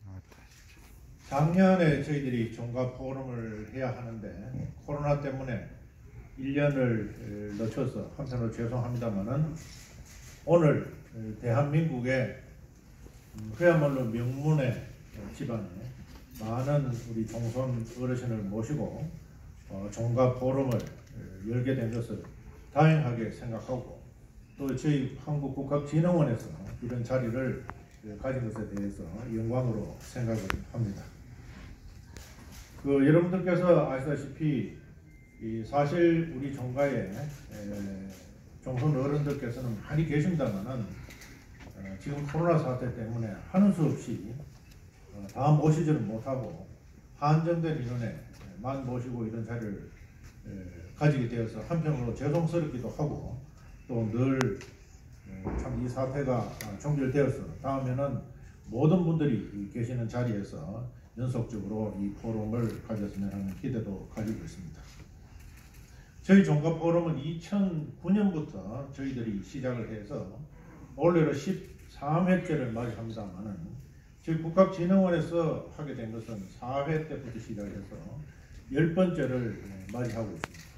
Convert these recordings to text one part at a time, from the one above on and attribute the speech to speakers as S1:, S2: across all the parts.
S1: 작년에 저희들이 종가 포럼을 해야 하는데 코로나 때문에 1년을 늦춰서 한편으로 죄송합니다만은 오늘 대한민국의 그야말로 명문의 집안에 많은 우리 종손 어르신을 모시고 종가 포럼을 열게 된 것을 다행하게 생각하고 또 저희 한국국학진흥원에서 이런 자리를 가진 것에 대해서 영광으로 생각을 합니다. 여러분들께서 아시다시피 사실 우리 종가에 종손 어른들께서는 많이 계십니다만은 지금 코로나 사태 때문에 하는 수 없이 다 모시지는 못하고 한정된 인원에만 모시고 이런 자리를 가지게 되어서 한편으로 죄송스럽기도 하고 또 늘 참 이 사태가 종결되어서 다음에는 모든 분들이 계시는 자리에서 연속적으로 이 포럼을 가졌으면 하는 기대도 가지고 있습니다. 저희 종가 포럼은 2009년부터 저희들이 시작을 해서 올해로 13회째를 맞이합니다만은 저희 국학진흥원에서 하게 된 것은 4회 때부터 시작해서 10번째를 맞이하고 있습니다.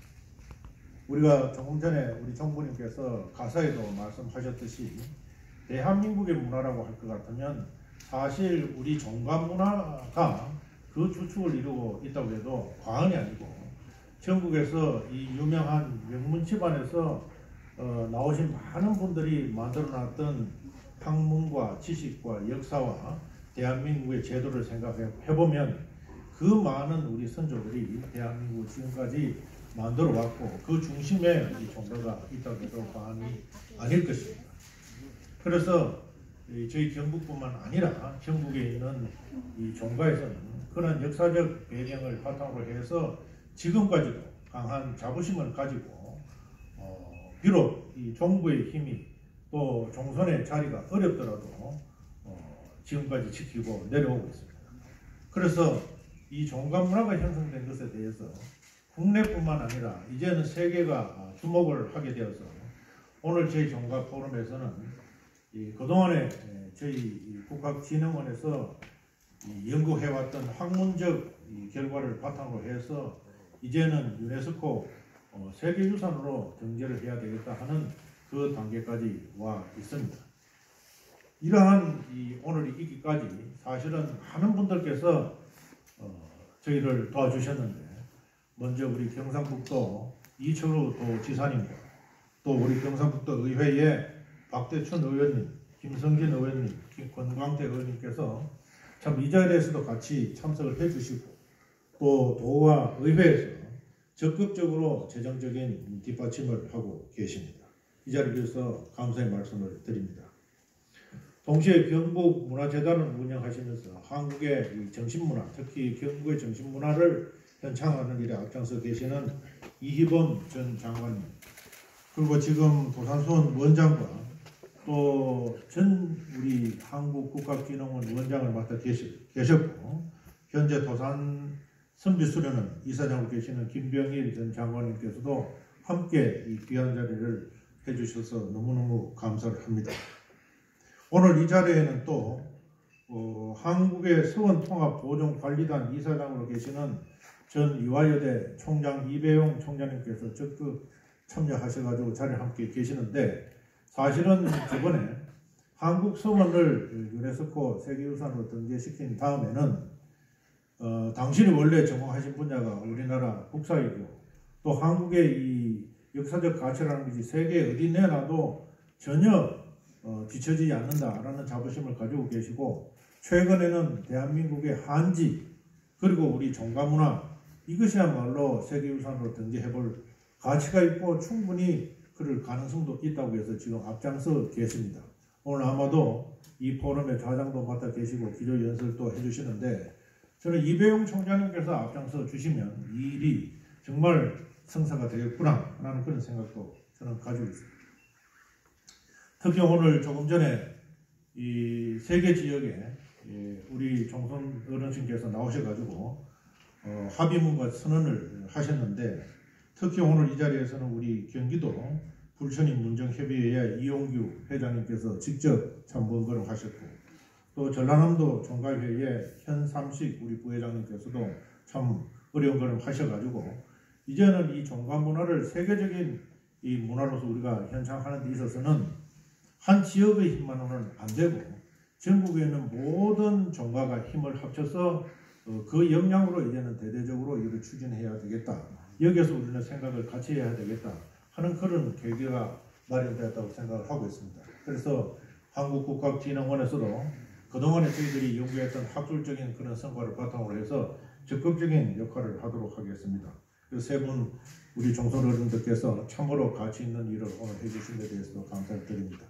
S1: 우리가 조금 전에 우리 총부님께서 가사에도 말씀하셨듯이 대한민국의 문화라고 할 것 같으면 사실 우리 종가 문화가 그 주축을 이루고 있다고 해도 과언이 아니고 전국에서 이 유명한 명문 집안에서 나오신 많은 분들이 만들어놨던 학문과 지식과 역사와 대한민국의 제도를 생각해보면 그 많은 우리 선조들이 대한민국을 지금까지 만들어 왔고 그 중심에 이 종가가 있다고 해도 과언이 아닐 것입니다. 그래서 저희 경북뿐만 아니라 전국에 있는 이 종가에서는 그런 역사적 배경을 바탕으로 해서 지금까지도 강한 자부심을 가지고 비록 이 정부의 힘이 또 종손의 자리가 어렵더라도 지금까지 지키고 내려오고 있습니다. 그래서 이 종가 문화가 형성된 것에 대해서 국내뿐만 아니라 이제는 세계가 주목을 하게 되어서 오늘 저희 종가 포럼에서는 그동안에 저희 국학진흥원에서 연구해왔던 학문적 결과를 바탕으로 해서 이제는 유네스코 세계유산으로 등재를 해야 되겠다 하는 그 단계까지 와 있습니다. 이러한 오늘이 있기까지 사실은 많은 분들께서 저희를 도와주셨는데 먼저 우리 경상북도 이철우 도지사님과 또 우리 경상북도 의회의 박대춘 의원님, 김성진 의원님, 권광태 의원님께서 참 이 자리에서도 같이 참석을 해주시고 또 도와 의회에서 적극적으로 재정적인 뒷받침을 하고 계십니다. 이 자리를 위해서 감사의 말씀을 드립니다. 동시에 경북문화재단을 운영하시면서 한국의 정신문화, 특히 경북의 정신문화를 현창하는 일에 앞장서 계시는 이희범 전 장관님, 그리고 지금 도산수원 원장과 또 전 우리 한국국학진흥원 원장을 맡아 계셨고 현재 도산 선비수련원 이사장으로 계시는 김병일 전 장관님께서도 함께 이 귀한 자리를 해주셔서 너무너무 감사를 합니다. 오늘 이 자리에는 또 한국의 서원통합보존관리단 이사장으로 계시는 전 이화여대 총장 이배용 총장님께서 적극 참여하셔가지고 자리에 함께 계시는데 사실은 저번에 한국 서원을 유네스코 세계유산으로 등재시킨 다음에는 당신이 원래 전공하신 분야가 우리나라 국사이고 또 한국의 이 역사적 가치라는 것이 세계 어디 내놔도 전혀 뒤처지지 않는다라는 자부심을 가지고 계시고 최근에는 대한민국의 한지 그리고 우리 종가문화 이것이야말로 세계유산으로 등재해볼 가치가 있고 충분히 그럴 가능성도 있다고 해서 지금 앞장서 계십니다. 오늘 아마도 이 포럼의 좌장도 맡아 계시고 기조연설도 해주시는데 저는 이배용 총장님께서 앞장서 주시면 이 일이 정말 성사가 되겠구나 라는 그런 생각도 저는 가지고 있습니다. 특히 오늘 조금 전에 이 세계 지역에 우리 종손 어르신께서 나오셔가지고 합의문과 선언을 하셨는데 특히 오늘 이 자리에서는 우리 경기도 불천인 문정협의회의 이용규 회장님께서 직접 참번거를 하셨고 또 전라남도 종가회의 현삼식 우리 부회장님께서도 참 어려운 걸음 하셔가지고 이제는 이 종가 문화를 세계적인 이 문화로서 우리가 현상하는 데 있어서는 한 지역의 힘만으로는 안 되고 전국에 있는 모든 종가가 힘을 합쳐서 그 역량으로 이제는 대대적으로 이를 추진해야 되겠다. 여기에서 우리는 생각을 같이 해야 되겠다 하는 그런 계기가 마련되었다고 생각을 하고 있습니다. 그래서 한국국학진흥원에서도 그동안에 저희들이 연구했던 학술적인 그런 성과를 바탕으로 해서 적극적인 역할을 하도록 하겠습니다. 세 분 우리 종선 어른들께서 참으로 가치 있는 일을 오늘 해주신 데 대해서도 감사를 드립니다.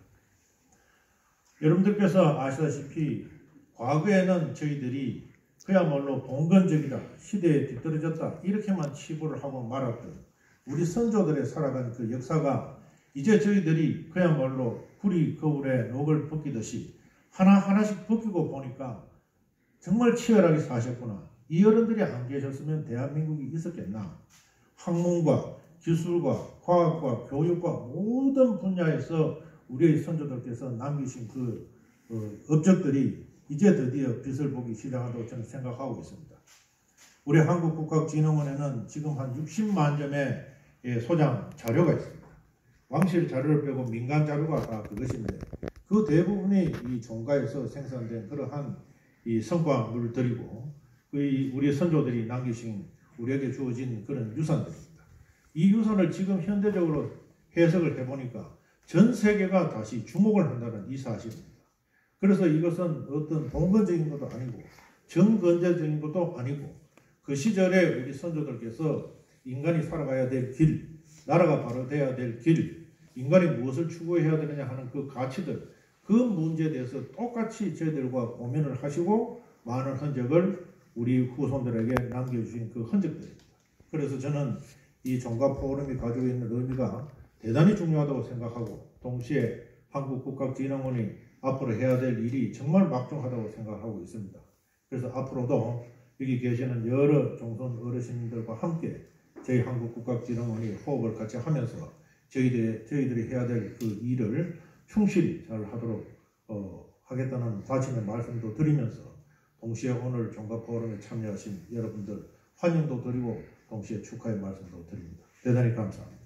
S1: 여러분들께서 아시다시피 과거에는 저희들이 그야말로 봉건적이다, 시대에 뒤떨어졌다 이렇게만 치부를 하고 말았던 우리 선조들의 살아간 그 역사가 이제 저희들이 그야말로 구리 거울에 녹을 벗기듯이 하나하나씩 벗기고 보니까 정말 치열하게 사셨구나. 이 어른들이 안 계셨으면 대한민국이 있었겠나. 학문과 기술과 과학과 교육과 모든 분야에서 우리의 선조들께서 남기신 그 업적들이 이제 드디어 빛을 보기 시작한다고 저는 생각하고 있습니다. 우리 한국국학진흥원에는 지금 한 60만 점의 소장 자료가 있습니다. 왕실 자료를 빼고 민간 자료가 다 그것인데 그 대부분이 이 종가에서 생산된 그러한 이 성과물들이고 우리 선조들이 남기신 우리에게 주어진 그런 유산들입니다. 이 유산을 지금 현대적으로 해석을 해보니까 전 세계가 다시 주목을 한다는 이 사실입니다. 그래서 이것은 어떤 봉건적인 것도 아니고 정건재적인 것도 아니고 그 시절에 우리 선조들께서 인간이 살아가야 될 길, 나라가 바로 돼야 될 길, 인간이 무엇을 추구해야 되느냐 하는 그 가치들, 그 문제에 대해서 똑같이 저희들과 고민을 하시고 많은 흔적을 우리 후손들에게 남겨주신 그 흔적들입니다. 그래서 저는 이 종가 포럼이 가지고 있는 의미가 대단히 중요하다고 생각하고 동시에 한국국학진흥원이 앞으로 해야 될 일이 정말 막중하다고 생각하고 있습니다. 그래서 앞으로도 여기 계시는 여러 종선 어르신들과 함께 저희 한국국학진흥원이 호흡을 같이 하면서 저희들이 해야 될 그 일을 충실히 잘 하도록 하겠다는 다짐의 말씀도 드리면서 동시에 오늘 종가 포럼에 참여하신 여러분들 환영도 드리고 동시에 축하의 말씀도 드립니다. 대단히 감사합니다.